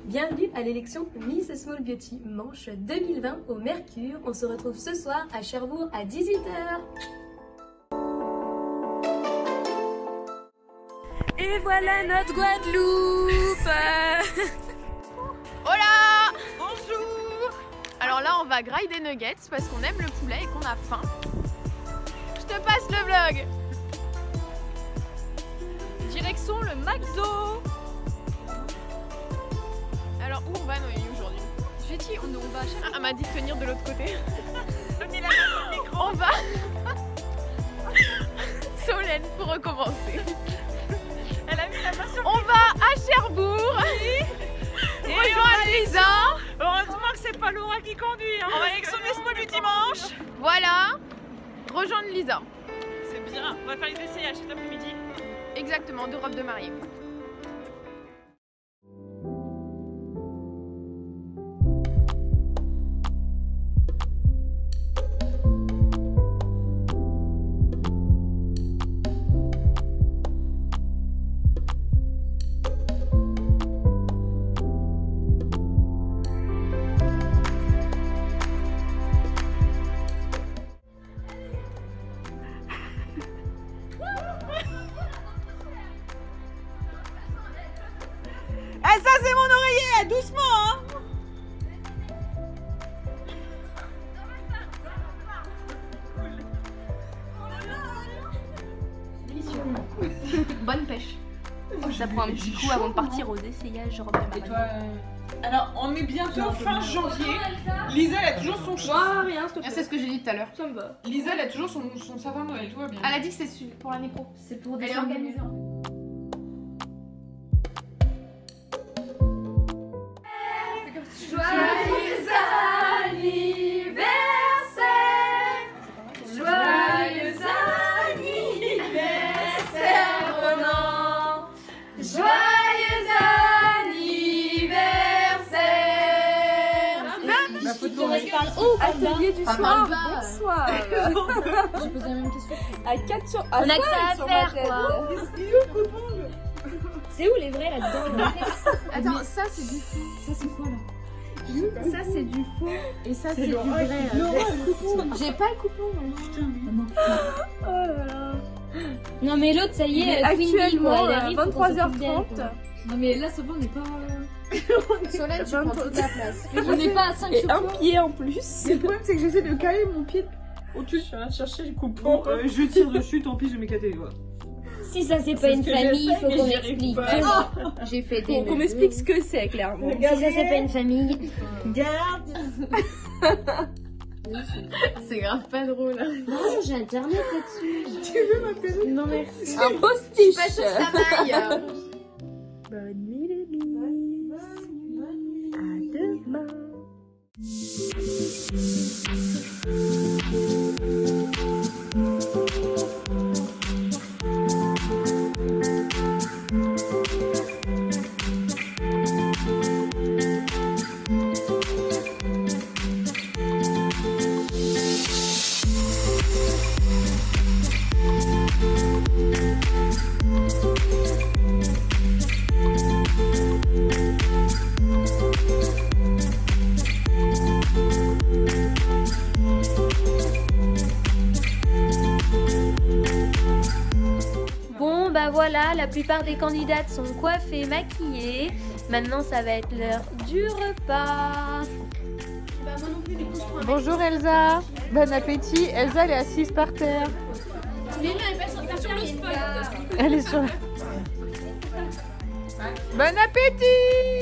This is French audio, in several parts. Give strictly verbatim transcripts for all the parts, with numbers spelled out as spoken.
Bienvenue à l'élection Miss Small Beauty Manche deux mille vingt au Mercure. On se retrouve ce soir à Cherbourg à dix-huit heures. Et voilà notre Guadeloupe. Hola. Bonjour. Alors là on va grailler des nuggets parce qu'on aime le poulet et qu'on a faim. Je te passe le vlog. Direction le McDo. Alors où on va Noémie aujourd'hui? Je dit on, on va à Cherbourg. Elle m'a dit de tenir de l'autre côté. On va Solène pour recommencer. Elle a mis la main sur On va à Cherbourg. Oui. Et rejoindre Lisa. Heureusement que c'est pas Laura qui conduit. Hein. On va avec son espoir du dimanche. Voilà. Rejoindre Lisa. C'est bien. On va faire les essayages cet après-midi. Exactement, de robe de mariée. Ah ça c'est mon oreiller, doucement hein. Délicieux. Bonne pêche. Ça prend un petit coup avant de partir aux essayages robe de mariée. Et toi euh... Alors on est bientôt fin janvier. Lisa elle a toujours son choix. Rien, s'il te plaît. C'est ce que j'ai dit tout à l'heure. Ça me va. Lisa elle a toujours son, son savon Noël, tout va bien. Elle a dit que c'est pour l'année pro. C'est pour Elle des est organisée. Joyeux anniversaire, joyeux anniversaire Ronan, joyeux anniversaire. La photo Atelier du soir, bonsoir. J'ai posé la même question. À quatre sur On a que ça à faire quoi. C'est où les vrais là-dedans? Attends, ça c'est du faux. Ça c'est quoi là? Ça c'est du faux et ça c'est du vrai. J'ai pas le coupon. Oh là là. Non mais l'autre ça y est, Actuellement à vingt-trois heures trente. Non mais là ça va, on n'est pas... Solène, tu prends toute la place. On n'est pas à cinq Et sur un trois. pied en plus. Le problème c'est que j'essaie de caler mon pied au-dessus. Je suis en train de chercher le coupon. Euh, je tire dessus, tant pis je vais m'éclater les doigts. Si ça c'est pas C'est une ce que famille, il j'essaie, faut mais qu'on j'y arrive m'explique. pas. J'ai fait des... Faut qu'on m'explique ce que c'est clairement. Si ça c'est pas une famille... Garde. C'est grave pas drôle. Non, j'ai internet là-dessus. Tu veux m'appeler? Non merci. Un postiche. Pas sur sa maille. Bonne nuit les miss. À demain. Bon bah voilà, la plupart des candidates sont coiffées, maquillées. Maintenant ça va être l'heure du repas. Bonjour Elsa. Bon appétit. Elsa elle est assise par terre. Elle est sur la... Bon appétit.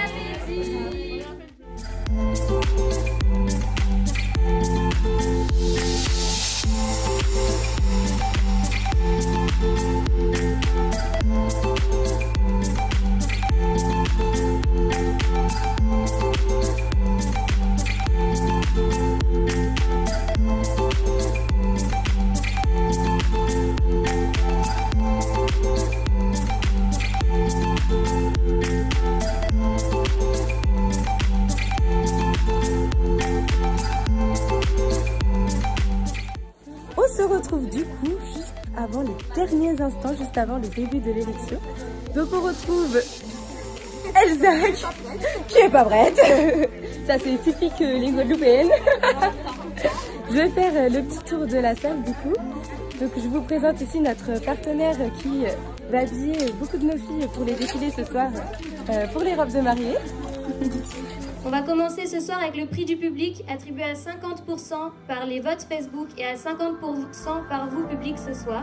retrouve du coup juste avant les derniers instants, juste avant le début de l'élection. Donc on retrouve Elsa qui est pas prête. Ça c'est typique les Guadeloupéennes. Je vais faire le petit tour de la salle du coup. Donc je vous présente ici notre partenaire qui va habiller beaucoup de nos filles pour les défilés ce soir euh, pour les robes de mariée. On va commencer ce soir avec le prix du public attribué à cinquante pour cent par les votes Facebook et à cinquante pour cent par vous public ce soir.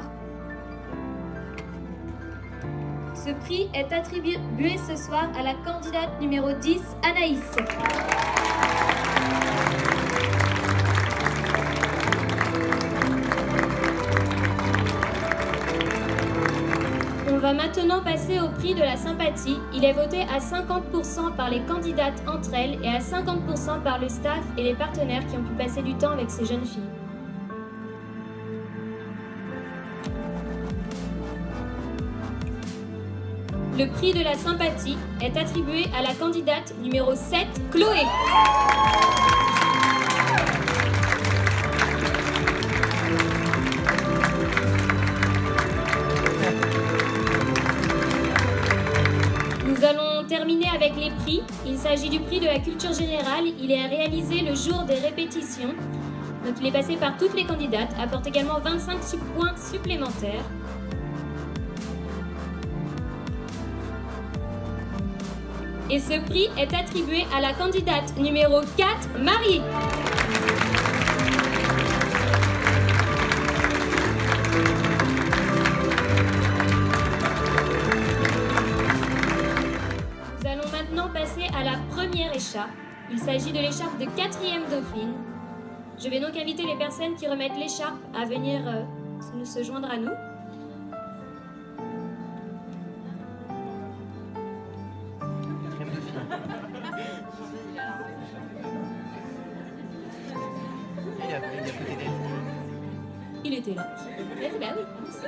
Ce prix est attribué ce soir à la candidate numéro dix, Anaïs. On va maintenant passer au prix de la sympathie. Il est voté à cinquante pour cent par les candidates entre elles et à cinquante pour cent par le staff et les partenaires qui ont pu passer du temps avec ces jeunes filles. Le prix de la sympathie est attribué à la candidate numéro sept, Chloé. Nous allons terminer avec les prix. Il s'agit du prix de la culture générale. Il est réalisé le jour des répétitions. Donc il est passé par toutes les candidates, apporte également vingt-cinq points supplémentaires. Et ce prix est attribué à la candidate numéro quatre, Marie. Nous allons maintenant passer à la première écharpe. Il s'agit de l'écharpe de quatrième Dauphine. Je vais donc inviter les personnes qui remettent l'écharpe à venir euh, se joindre à nous. Il était là. Eh ben oui.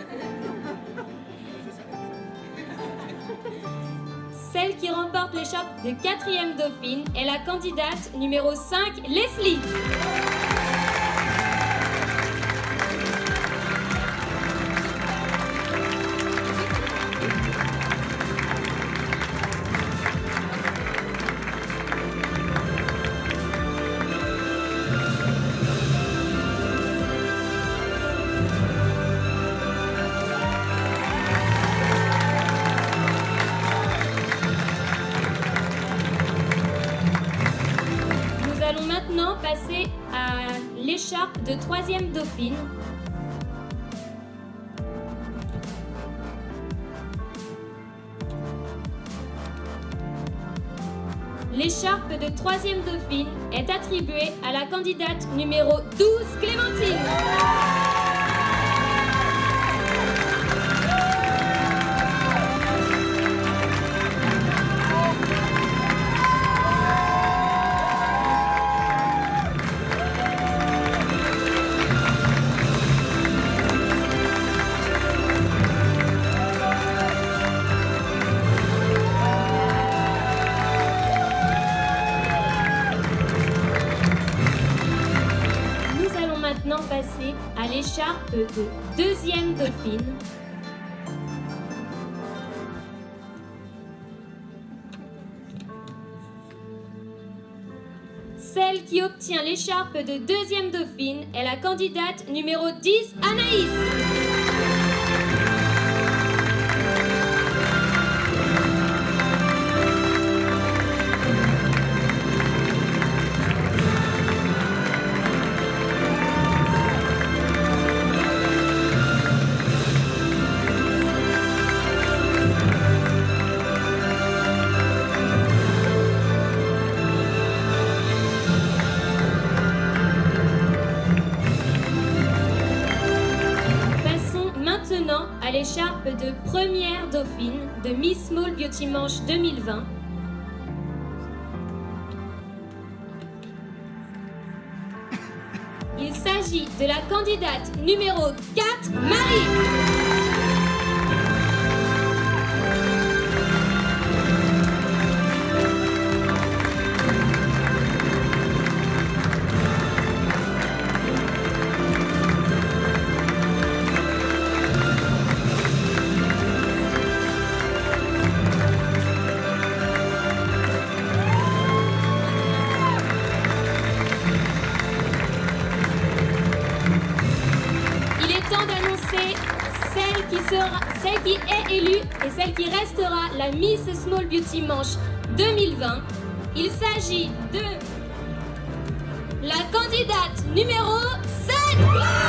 Celle qui remporte l'écharpe de quatrième Dauphine est la candidate numéro cinq, Leslie. Passer à l'écharpe de troisième Dauphine. L'écharpe de troisième Dauphine est attribuée à la candidate numéro douze, Clémentine. Passer à l'écharpe de deuxième Dauphine. Celle qui obtient l'écharpe de deuxième Dauphine est la candidate numéro dix, Anaïs. À l'écharpe de première Dauphine de Miss Small Beauty Manche deux mille vingt. Il s'agit de la candidate numéro quatre, Marie. qui est élue et celle qui restera la Miss Small Beauty Manche deux mille vingt. Il s'agit de la candidate numéro sept.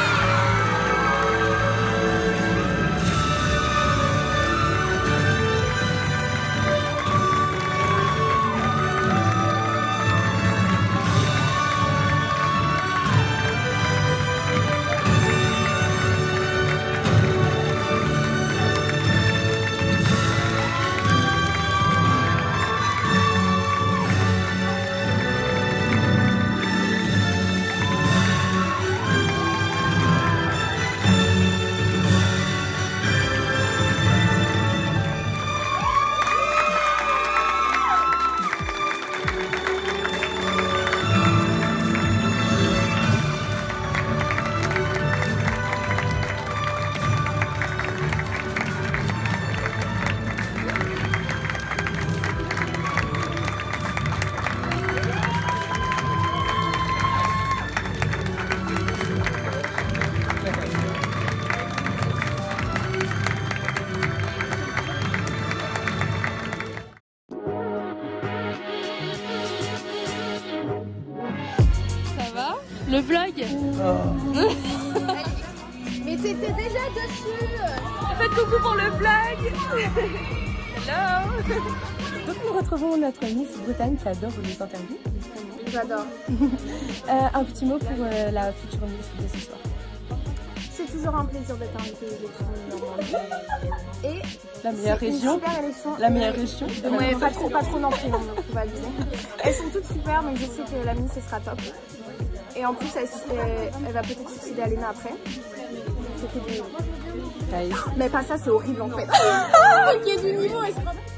Le vlog. Oh. Mais t'étais déjà dessus. Faites coucou pour le vlog. Hello. Donc nous retrouvons notre Miss Bretagne qui adore les interviews. J'adore. euh, un petit mot pour euh, la future Miss de ce soir. C'est toujours un plaisir d'être invitée de Normandie. Et la meilleure région. Super élection. La meilleure région. Ouais, pas trop, pas trop non plus, donc on va le dire. Elles sont toutes super, donc je sais que la Miss ce sera top. Et en plus, elle, elle, elle va peut-être succéder à Léna après. C'est que du... Mais pas ça, c'est horrible en fait. Il y a du niveau, et c'est pas...